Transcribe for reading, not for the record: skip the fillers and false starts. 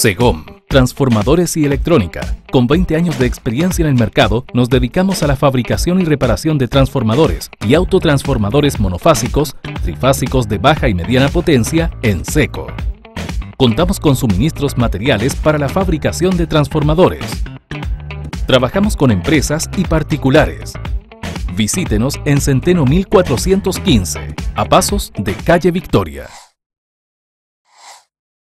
Segom, transformadores y electrónica. Con 20 años de experiencia en el mercado, nos dedicamos a la fabricación y reparación de transformadores y autotransformadores monofásicos, trifásicos de baja y mediana potencia en seco. Contamos con suministros materiales para la fabricación de transformadores. Trabajamos con empresas y particulares. Visítenos en Centeno 1415, a pasos de calle Victoria.